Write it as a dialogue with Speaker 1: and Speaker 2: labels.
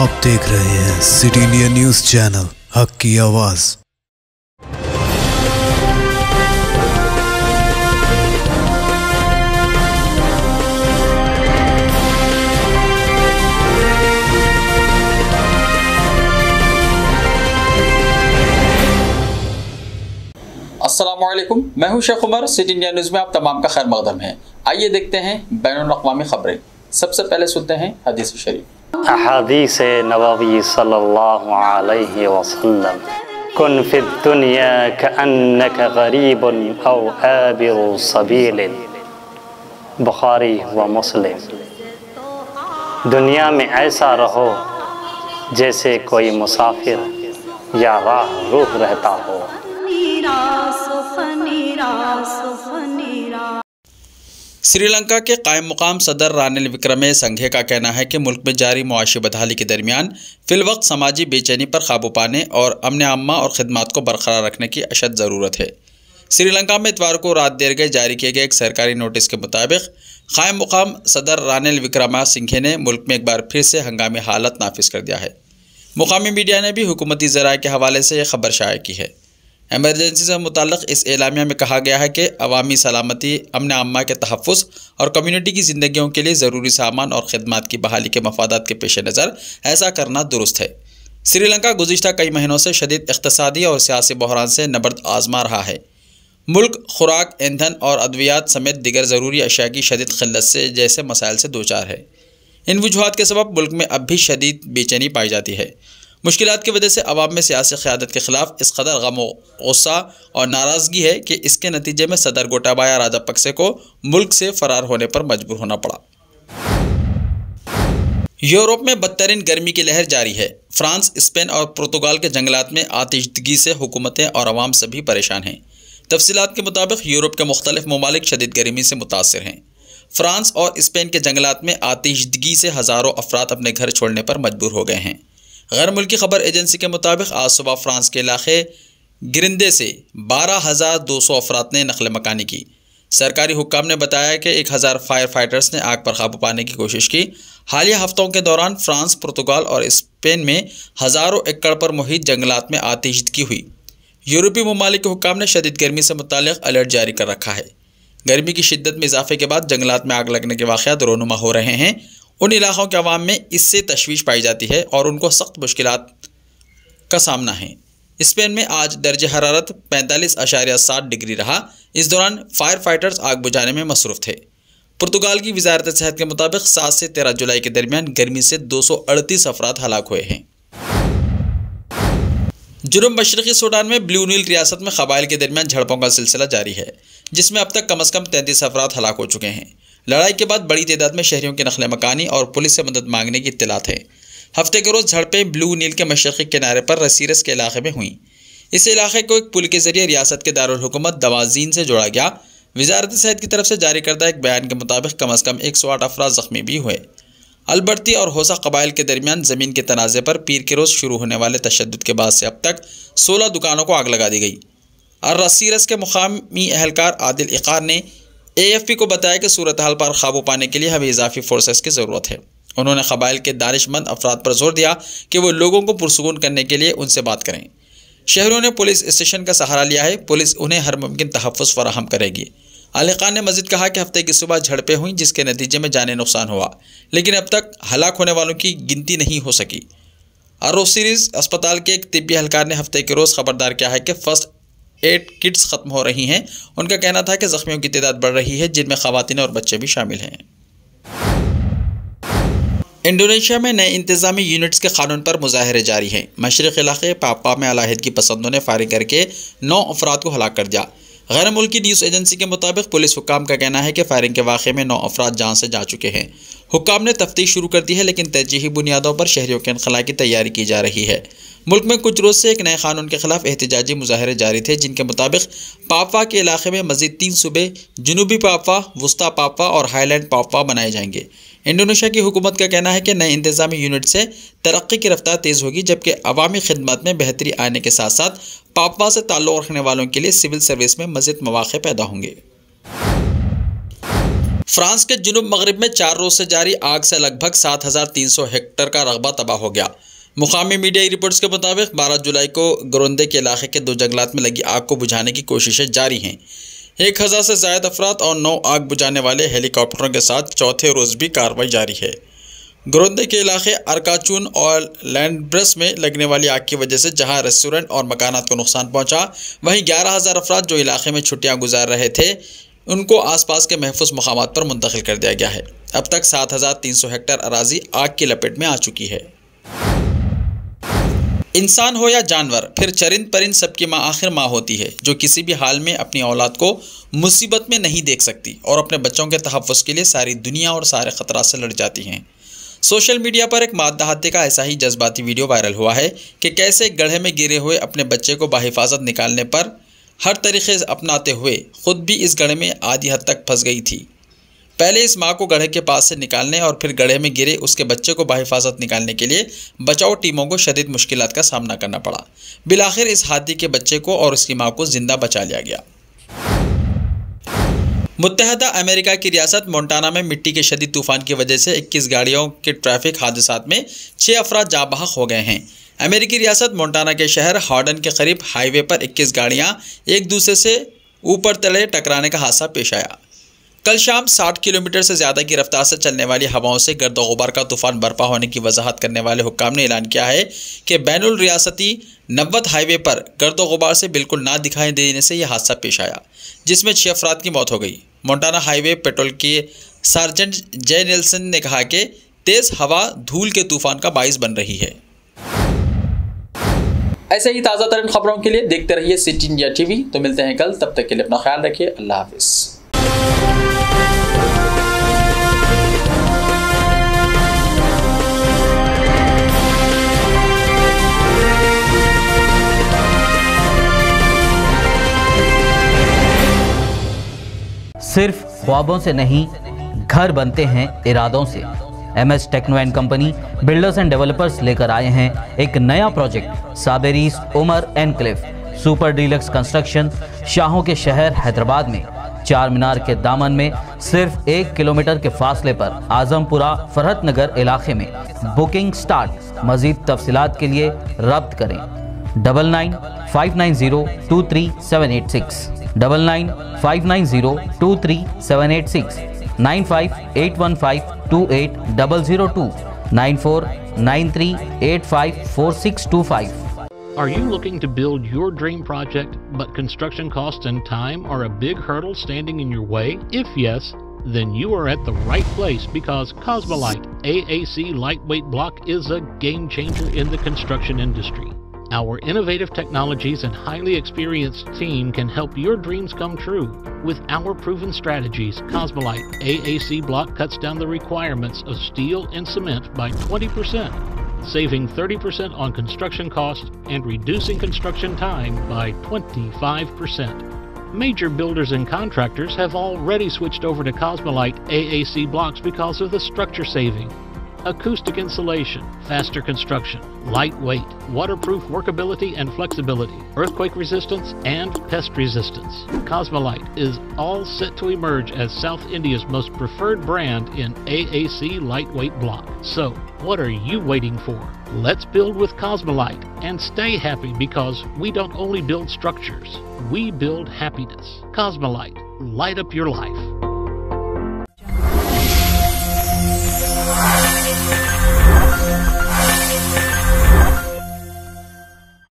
Speaker 1: आप देख रहे हैं सिटी इंडिया न्यूज़ चैनल, हक की आवाज़।
Speaker 2: अस्सलामुअलैकुम, मैं हूं Sheikh Umar. City India news में आप तमाम का खैर मकदम है। आइए देखते हैं बैनुल-अक़वामी खबरें। सबसे पहले सुनते हैं हदीस शरीफ।
Speaker 3: अहादीस नबवी सल्लल्लाहु अलैहि वसल्लम, कुन फिद दुनिया कअन्नका गरीबुन औ आबिरु सबील, बुखारी व मुस्लिम। दुनिया में ऐसा रहो जैसे कोई मुसाफिर या राह रूह रहता हो।
Speaker 2: श्रीलंका के कायम मुकाम सदर रानिल विक्रमसिंघे का कहना है कि मुल्क में जारी मुआशी बदहाली के दरमियान फिलवक्त समाजी बेचैनी पर काबू पाने और अमन आम्मा और खिदमात को बरकरार रखने की अशद ज़रूरत है। श्रीलंका में इतवार को रात देर गए जारी किए गए एक सरकारी नोटिस के मुताबिक कायम मुकाम सदर रानिल विक्रमसिंघे ने मुल्क में एक बार फिर से हंगामी हालत नाफिज कर दिया है। मुकामी मीडिया ने भी हुकूमती ज़राए के हवाले से यह खबर शाया की है। एमरजेंसी से मुताल्लिक़ इस एलामिया में कहा गया है कि अवामी सलामती, अमन आम्मा के तहफ़्फ़ुज़ और कम्यूनिटी की ज़िंदगियों के लिए ज़रूरी सामान और ख़िदमात की बहाली के मफादात के पेश नज़र ऐसा करना दुरुस्त है। श्रीलंका गुज़िश्ता कई महीनों से शदीद इक़्तिसादी और सियासी बहरान से नबर्द आज़मा रहा है। मुल्क खुराक, ईंधन और अद्वियात समेत दीगर ज़रूरी अशिया की शदीद क़िल्लत से जैसे मसाइल से दो चार है। इन वजूहात के सबब मुल्क में अब भी शदीद बेचैनी पाई जाती है। मुश्किलात की वजह से अवाम में सियासी क़यादत के ख़िलाफ़ इस कदर गम गुस्सा और नाराज़गी है कि इसके नतीजे में सदर गोटाबाया राजापक्से को मुल्क से फ़रार होने पर मजबूर होना पड़ा। यूरोप में बदतरीन गर्मी की लहर जारी है। फ्रांस, स्पेन और पुर्तगाल के जंगलात में आतिशदगी से हुकूमतें और अवाम सभी परेशान हैं। तफसीलात के मुताबिक यूरोप के मुख्तलिफ ममालिक शदीद गर्मी से मुतासर हैं। फ्रांस और स्पेन के जंगलात में आतिशदगी से हज़ारों अफराद अपने घर छोड़ने पर मजबूर हो गए हैं। गैर मुल्की खबर एजेंसी के मुताबिक आज सुबह फ्रांस के इलाके गिरिंदे से 12,200 अफराद ने नकल मकानी की। सरकारी हुक्काम ने बताया कि 1,000 फायर फाइटर्स ने आग पर काबू पाने की कोशिश की। हालिया हफ्तों के दौरान फ्रांस, पुर्तगाल और स्पेन में हज़ारों एकड़ पर मुहित जंगलात में आतिशदगी हुई। यूरोपीय ममालिक के हुक्काम ने शदीद गर्मी से मुताल्लिक़ अलर्ट जारी कर रखा है। गर्मी की शिद्दत में इजाफे के बाद जंगलात में आग लगने के वाक़यात रोनुमा हो रहे हैं। उन इलाक़ों के अवाम में इससे तशवीश पाई जाती है और उनको सख्त मुश्किलात का सामना है। स्पेन में आज दर्ज हरारत 45.7 डिग्री रहा। इस दौरान फायर फाइटर्स आग बुझाने में मसरूफ़ थे। पुर्तगाल की वज़ारत सेहत के मुताबिक 7 से 13 जुलाई के दरमियान गर्मी से 238 अफराद हलाक हुए हैं। जुनूब मशरक़ी सूडान में ब्लू नील रियासत में क़बाइल के दरमियान झड़पों का सिलसिला जारी है, जिसमें अब तक कम से कम 33 अफराद हलाक हो चुके हैं। लड़ाई के बाद बड़ी तादाद में शहरियों की नकल मकानी और पुलिस से मदद मांगने की इत्तलात है। हफ्ते के रोज़ झड़पें ब्लू नील के मशरक़ी किनारे पर रसीरस के इलाके में हुई। इस इलाके को एक पुल के जरिए रियासत के दारुल हुकूमत दवाजीन से जोड़ा गया। वज़ारत सेहत की तरफ से जारी करदा एक बयान के मुताबिक कम से कम 108 अफराद ज़ख्मी भी हुए। अलबर्ती और होसा कबाइल के दरमियान ज़मीन के तनाज़े पर पीर के रोज़ शुरू होने वाले तशद्दुद के बाद से अब तक 16 दुकानों को आग लगा दी गई। और रसीरस के मुकामी अहलकार आदिल इक़ार ने AFP को बताया कि सूरत हाल पर काबू पाने के लिए हमें इजाफी फोर्सेस की ज़रूरत है। उन्होंने कबाइल के दानिशमंद अफराद पर जोर दिया कि वो लोगों को पुरसुकून करने के लिए उनसे बात करें। शहरों ने पुलिस स्टेशन का सहारा लिया है। पुलिस उन्हें हर मुमकिन तहफ़्फ़ुज़ फराहम करेगी। अली खान ने मज़ीद कहा कि हफ्ते की सुबह झड़पें हुई, जिसके नतीजे में जानी नुकसान हुआ, लेकिन अब तक हलाक होने वालों की गिनती नहीं हो सकी। रोसीरीज अस्पताल के एक तिब्बी एहलकार ने हफ्ते के रोज़ खबरदार किया है कि फर्स्ट एड किट्स ख़त्म हो रही हैं। उनका कहना था कि ज़ख्मियों की तादाद बढ़ रही है, जिनमें ख़वातीन और बच्चे भी शामिल हैं। इंडोनेशिया में नए इंतज़ामी यूनिट्स के कानून पर मुज़ाहरे जारी हैं। मशरक़ी इलाक़े पापा में अलाहिदगी पसंदों ने फायरिंग करके 9 अफराद को हलाक कर दिया। गैर मुल्की न्यूज़ एजेंसी के मुताबिक पुलिस हुक्काम का कहना है कि फायरिंग के वाक़े में 9 अफराद जान से जा चुके हैं। हुक्काम ने तफ्तीश शुरू कर दी है, लेकिन तरजीही बुनियादों पर शहरियों के इनखला की तैयारी की जा रही है। मुल्क में कुछ रोज़ से एक नए कानून के ख़िलाफ़ एहतजाजी मुज़ाहरे जारी थे, जिनके मुताबिक पापवा के इलाके में मज़ीद 3 सूबे जनूबी पापवा, वस्ता पापवा और हाईलैंड पापवा बनाए जाएंगे। इंडोनेशिया की हुकूमत का कहना है कि नए इंतज़ामी यूनिट से तरक्की की रफ्तार तेज़ होगी, जबकि अवामी खिदमत में बेहतरी आने के साथ साथ पापवा से ताल्लुक़ रखने वालों के लिए सिविल सर्विस में मज़ीद मौक़े पैदा होंगे। फ्रांस के जुनूब मगरिब में 4 रोज से जारी आग से लगभग 7,300 हेक्टेयर का रकबा तबाह हो गया। मुकामी मीडिया रिपोर्ट्स के मुताबिक 12 जुलाई को गरोंदे के इलाके के 2 जंगलात में लगी आग को बुझाने की कोशिशें जारी हैं। 1000 से ज़ायद अफराद और 9 आग बुझाने वाले हेलीकॉप्टरों के साथ चौथे रोज़ भी कार्रवाई जारी है। गरोंदे के इलाके अरकाचून और लैंडब्रस में लगने वाली आग की वजह से जहां रेस्टोरेंट और मकानात को नुकसान पहुंचा, वहीं 11,000 अफराद जो इलाके में छुट्टियां गुजार रहे थे उनको आसपास के महफूज मकामात पर मुंतकिल कर दिया गया है। अब तक 7,300 हेक्टेयर अराजी आग की लपेट में आ चुकी है। इंसान हो या जानवर, फिर चरिंद परिंद सबकी माँ आखिर माँ होती है, जो किसी भी हाल में अपनी औलाद को मुसीबत में नहीं देख सकती और अपने बच्चों के तहफ़्फ़ुज़ के लिए सारी दुनिया और सारे ख़तरात से लड़ जाती हैं। सोशल मीडिया पर एक मादा का ऐसा ही जज्बाती वीडियो वायरल हुआ है कि कैसे गड्ढे में गिरे हुए अपने बच्चे को बाहिफाजत निकालने पर हर तरीक़े अपनाते हुए ख़ुद भी इस गड्ढे में आधी हद तक फंस गई थी। पहले इस माँ को गड्ढे के पास से निकालने और फिर गड्ढे में गिरे उसके बच्चे को बाहिफाजत निकालने के लिए बचाव टीमों को शदीद मुश्किलात का सामना करना पड़ा। बिलाखिर इस हाथी के बच्चे को और उसकी माँ को जिंदा बचा लिया गया। मुत्तहदा अमेरिका की रियासत मोंटाना में मिट्टी के शदीद तूफान की वजह से 21 गाड़ियों के ट्रैफिक हादसात में 6 अफराद जाँ बहक हो गए हैं। अमेरिकी रियासत मोंटाना के शहर हॉर्डन के करीब हाईवे पर 21 गाड़ियां एक दूसरे से ऊपर तले टकराने का हादसा पेश आया। कल शाम 60 किलोमीटर से ज़्यादा की रफ्तार से चलने वाली हवाओं से गर्द गुबार का तूफान बर्पा होने की वजाहत करने वाले हुक्काम ने ऐलान किया है कि बैनुल रियासती नब्बत हाईवे पर गर्द गुबार से बिल्कुल ना दिखाई देने से यह हादसा पेश आया, जिसमें 6 अफराद की मौत हो गई। मोंटाना हाईवे पेट्रोल के सार्जेंट जय नेल्सन ने कहा कि तेज़ हवा धूल के तूफान का बाइस बन रही है। ऐसे ही ताज़ा तरीन खबरों के लिए देखते रहिए सिटी इंडिया टीवी। तो मिलते हैं कल, तब तक के लिए अपना ख्याल रखिए। अल्लाह हाफिज़।
Speaker 4: सिर्फ ख्वाबों से नहीं, घर बनते हैं इरादों से। MS techno and company builders and developers लेकर आए हैं एक नया प्रोजेक्ट, साबेरीज Umar enclave super deluxe construction. शाहों के शहर हैदराबाद में चार मीनार के दामन में सिर्फ 1 किलोमीटर के फासले पर आजमपुरा फरहत नगर इलाके में बुकिंग स्टार्ट। मजीद तफसीलात के लिए रब्त करें 9959023786 9959023786 9581528002 9493854625।
Speaker 5: Are you looking to build your dream project, but construction costs and time are a big hurdle standing in your way? If yes, then you are at the right place, because Cosmolite AAC lightweight block is a game changer in the construction industry. Our innovative technologies and highly experienced team can help your dreams come true. With our proven strategies, Cosmolite AAC block cuts down the requirements of steel and cement by 20%, saving 30% on construction costs and reducing construction time by 25%. Major builders and contractors have already switched over to Cosmolite AAC blocks because of the structure saving, acoustic insulation, faster construction, lightweight, waterproof workability and flexibility, earthquake resistance, and pest resistance. Cosmolite is all set to emerge as South India's most preferred brand in AAC lightweight block. So, what are you waiting for? Let's build with Cosmolite and stay happy, because we don't only build structures, we build happiness. Cosmolite, light up your life.